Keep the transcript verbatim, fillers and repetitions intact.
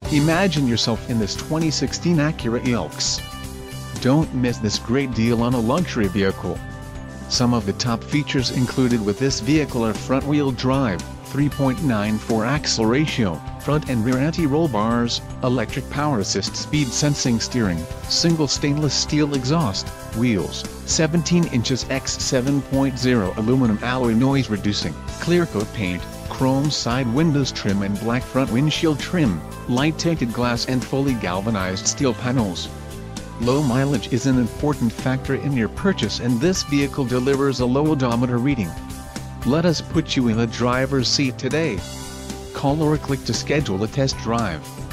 Imagine yourself in this twenty sixteen Acura I L X. Don't miss this great deal on a luxury vehicle. Some of the top features included with this vehicle are front-wheel drive, three point nine four axle ratio, front and rear anti-roll bars, electric power assist speed sensing steering, single stainless steel exhaust, wheels, seventeen inches by seven point zero aluminum alloy noise reducing, clear coat paint, chrome side windows trim and black front windshield trim, light tinted glass and fully galvanized steel panels. Low mileage is an important factor in your purchase, and this vehicle delivers a low odometer reading. Let us put you in the driver's seat today. Call or click to schedule a test drive.